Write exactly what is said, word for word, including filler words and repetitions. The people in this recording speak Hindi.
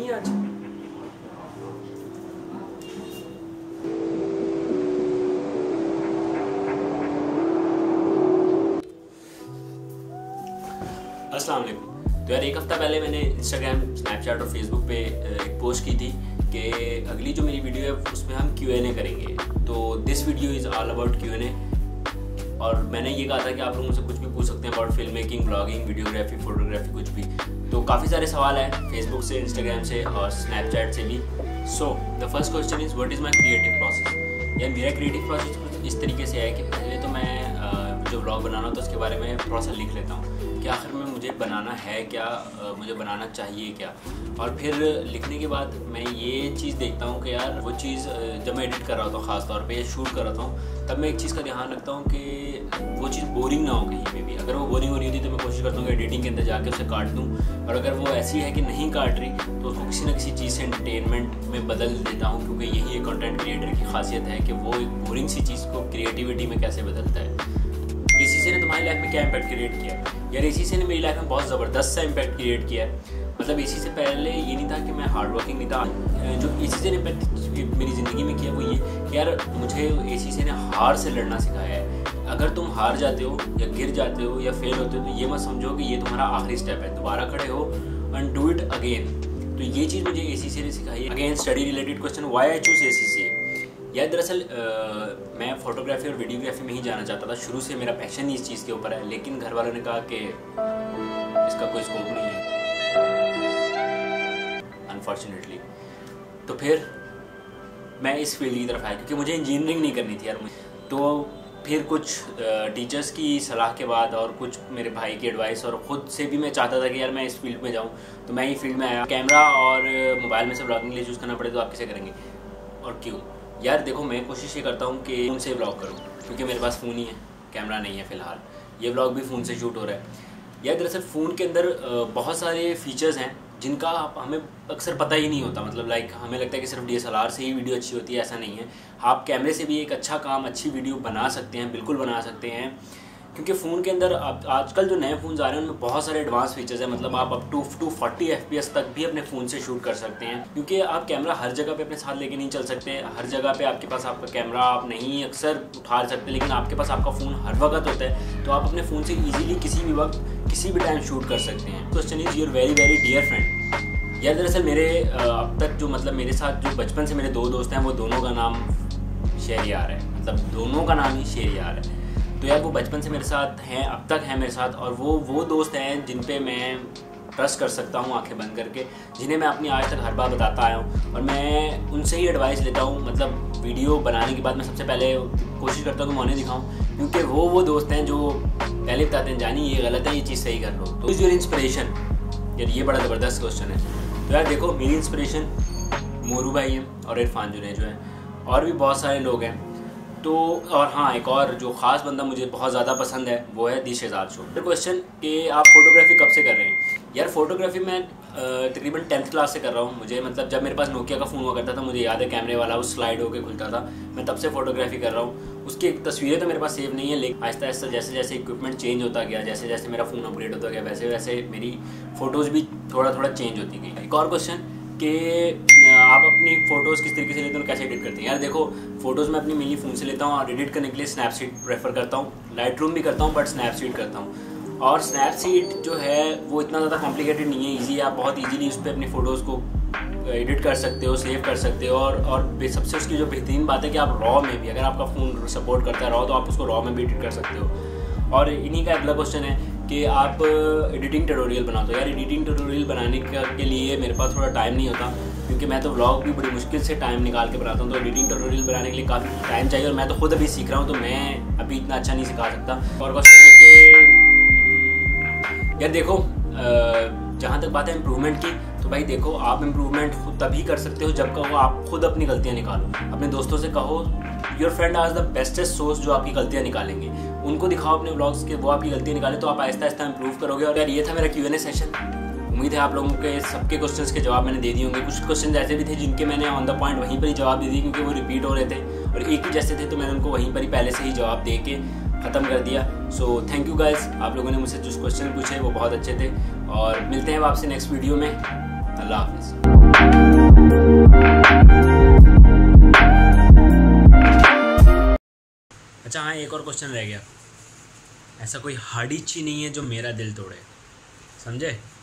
नहीं आज? अस्सलाम वालेकुम। तो यार एक हफ़्ता पहले मैंने इंस्टाग्राम, स्नैपचैट और फेसबुक पे एक पोस्ट की थी कि अगली जो मेरी वीडियो है उसमें हम क्यू एन ए करेंगे। तो this video is all about Q and A. और मैंने ये कहा था कि आप लोग मुझसे कुछ भी पूछ सकते हैं about film making, blogging, videography, photography, कुछ भी। तो काफ़ी सारे सवाल हैं फेसबुक से, इंस्टाग्राम से और स्नैपचैट से भी। So the first question is what is my creative process. यार मेरा क्रिएटिव प्रोसेस कुछ इस तरीके से है कि पहले तो मैं जो ब्लॉग बनाना होता है उसके बारे में थोड़ा सा लिख लेता हूँ कि आखिर में मुझे बनाना है क्या, मुझे बनाना चाहिए क्या। और फिर लिखने के बाद मैं ये चीज़ देखता हूँ कि यार वो चीज़ जब मैं एडिट कर रहा होता हूँ, ख़ास तौर पे शूट कर रहा हूँ, तब मैं एक चीज़ का ध्यान रखता हूँ कि वो चीज़ बोरिंग ना हो कहीं पे भी। अगर वो बोरिंग हो रही होती तो मैं कोशिश करता हूँ कि एडिटिंग के अंदर जाके उसे काट दूँ। और अगर वो ऐसी है कि नहीं काट रही तो उसको किसी न किसी चीज़ से एंटरटेनमेंट में बदल देता हूँ, क्योंकि यही एक कंटेंट क्रिएटर की खासियत है कि वो एक बोरिंग सी चीज़ को क्रिएटिविटी में कैसे बदलता है। एसीसी ने तुम्हारी लाइफ में क्या इम्पैक्ट क्रिएट किया? यार एसीसी ने मेरी लाइफ में बहुत ज़बरदस्त सा इम्पैक्ट क्रिएट किया है। मतलब एसीसी से पहले ये नहीं था कि मैं हार्ड वर्किंग नहीं था। जो एसीसी ने इम्पैक्ट मेरी ज़िंदगी में किया वो ये कि यार मुझे एसीसी ने हार से लड़ना सिखाया है। अगर तुम हार जाते हो या गिर जाते हो या फेल होते हो तो ये मत समझो कि ये तुम्हारा आखिरी स्टेप है, दोबारा खड़े हो एंड डू इट अगेन। तो ये चीज़ मुझे एसीसी ने सिखाई है। Again study related question, why I choose ACC. यार दरअसल मैं फ़ोटोग्राफी और वीडियोग्राफी में ही जाना चाहता था। शुरू से मेरा पैशन ही इस चीज़ के ऊपर है, लेकिन घर वालों ने कहा कि इसका कोई स्कोप नहीं है अनफॉर्चुनेटली। तो फिर मैं इस फील्ड की तरफ आया क्योंकि मुझे इंजीनियरिंग नहीं करनी थी यार मुझे। तो फिर कुछ टीचर्स की सलाह के बाद और कुछ मेरे भाई की एडवाइस और ख़ुद से भी मैं चाहता था कि यार मैं इस फील्ड में जाऊँ, तो मैं ये फील्ड में आया। कैमरा और मोबाइल में से ब्लॉगिंग के लिए चूज़ करना पड़े तो आप कैसे करेंगे और क्यों? यार देखो मैं कोशिश ये करता हूँ कि फ़ोन से ब्लॉग करूँ क्योंकि मेरे पास फ़ोन ही है, कैमरा नहीं है फ़िलहाल। ये ब्लॉग भी फ़ोन से शूट हो रहा है। यार दरअसल फ़ोन के अंदर बहुत सारे फीचर्स हैं जिनका हमें अक्सर पता ही नहीं होता। मतलब लाइक हमें लगता है कि सिर्फ डी एस एल आर से ही वीडियो अच्छी होती है, ऐसा नहीं है। आप कैमरे से भी एक अच्छा काम, अच्छी वीडियो बना सकते हैं, बिल्कुल बना सकते हैं। क्योंकि फ़ोन के अंदर अब आजकल जो नए फ़ोन्स आ रहे हैं उनमें बहुत सारे एडवांस फीचर्स हैं। मतलब आप अब two two forty F P S तक भी अपने फ़ोन से शूट कर सकते हैं, क्योंकि आप कैमरा हर जगह पे अपने साथ लेके नहीं चल सकते। हर जगह पे आपके पास आपका कैमरा आप नहीं अक्सर उठा सकते, लेकिन आपके पास आपका फ़ोन हर वक्त होता है, तो आप अपने फ़ोन से ईजिली किसी भी वक्त किसी भी टाइम शूट कर सकते हैं। Question is your very very dear friend. यार दरअसल मेरे अब तक जो मतलब मेरे साथ जो बचपन से मेरे दो दोस्त हैं वो दोनों का नाम शेरियार है। मतलब दोनों का नाम ही शेरियार है। तो यार वो बचपन से मेरे साथ हैं, अब तक हैं मेरे साथ। और वो वो दोस्त हैं जिन पे मैं ट्रस्ट कर सकता हूँ आंखें बंद करके, जिन्हें मैं अपनी आज तक हर बार बताता आया हूँ और मैं उनसे ही एडवाइस लेता हूँ। मतलब वीडियो बनाने के बाद मैं सबसे पहले कोशिश करता हूँ कि मैं उन्हें दिखाऊँ, क्योंकि वो वो दोस्त हैं जो पहले बताते हैं जानी ये गलत है, ये चीज़ सही कर लो। तो इज़ योर इंस्पिरेशन? यार ये बड़ा ज़बरदस्त क्वेश्चन है। तो यार देखो मेरी इंस्पिरेशन मोरू भाई हैं और इरफान जुने जो हैं, और भी बहुत सारे लोग हैं। तो और हाँ, एक और जो ख़ास बंदा मुझे बहुत ज़्यादा पसंद है वो है दी शहजाद शो। फिर क्वेश्चन कि आप फोटोग्राफी कब से कर रहे हैं? यार फोटोग्राफी मैं तकरीबन टेंथ क्लास से कर रहा हूँ। मुझे मतलब जब मेरे पास नोकिया का फ़ोन हुआ करता था, मुझे याद है कैमरे वाला उस स्लाइड होकर खुलता था, मैं तब से फोटोग्राफी कर रहा हूँ। उसकी तस्वीरें तो मेरे पास सेव नहीं है, लेकिन आहिस्ता आहिस्ता जैसे जैसे इक्विपमेंट चेंज होता गया, जैसे जैसे मेरा फ़ोन अपग्रेड होता गया, वैसे वैसे मेरी फ़ोटोज़ भी थोड़ा थोड़ा चेंज होती गई। एक और क्वेश्चन कि आप अपनी फ़ोटोज़ किस तरीके से लेते हो, कैसे एडिट करते हैं? यार देखो फ़ोटोज़ मैं अपनी मेनली फ़ोन से लेता हूँ और एडिट करने के लिए स्नैपसीड प्रेफर करता हूँ। लाइट रूम भी करता हूँ बट स्नैपसीड करता हूँ। और स्नैपसीड जो है वो इतना ज़्यादा कॉम्प्लिकेटेड नहीं है, ईजी है। आप बहुत ईजीली उस पर अपनी फ़ोटोज़ को एडिट कर सकते हो, सेव कर सकते हो। और और सबसे उसकी जो बेहतरीन बात है कि आप रॉ में भी, अगर आपका फ़ोन सपोर्ट करता है रॉ, तो आप उसको रॉ में भी एडिट कर सकते हो। और इन्हीं का अगला क्वेश्चन है कि आप एडिटिंग ट्यूटोरियल बनाते हो। यार एडिटिंग ट्यूटोरियल बनाने के लिए मेरे पास थोड़ा टाइम नहीं होता, क्योंकि मैं तो व्लॉग भी बड़ी मुश्किल से टाइम निकाल के बनाता हूँ। तो एडिटिंग ट्यूटोरियल बनाने के लिए काफ़ी टाइम चाहिए और मैं तो खुद अभी सीख रहा हूँ, तो मैं अभी इतना अच्छा नहीं सिखा सकता। और क्वेश्चन है कि यार देखो जहाँ तक बात है इम्प्रूवमेंट की, तो भाई देखो आप इम्प्रूवमेंट खुद तभी कर सकते हो जब कहो आप खुद अपनी गलतियाँ निकालो। अपने दोस्तों से कहो your friend are the bestest source जो आपकी गलतियाँ निकालेंगे। उनको दिखाओ अपने व्लॉग्स के, वो आपकी गलतियाँ निकाले, तो आप आहिस्ता आहिस्ता इंप्रूव करोगे। और यार ये था मेरा क्यू एन ए सेशन। उम्मीद है आप लोगों के सबके क्वेश्चंस के जवाब मैंने दे दिए होंगे। कुछ क्वेश्चन ऐसे भी थे जिनके मैंने ऑन द पॉइंट वहीं पर ही जवाब दे दिए, क्योंकि वो रिपीट हो रहे थे और एक ही जैसे थे, तो मैंने उनको वहीं पर ही पहले से ही जवाब दे के ख़त्म कर दिया। सो थैंक यू गाइस, आप लोगों ने मुझसे जो क्वेश्चन पूछे वो बहुत अच्छे थे। और मिलते हैं आपसे नेक्स्ट वीडियो में। अल्लाह हाफिज़। अच्छा हाँ, एक और क्वेश्चन रह गया। ऐसा कोई हार्डी चीज़ नहीं है जो मेरा दिल तोड़े, समझे?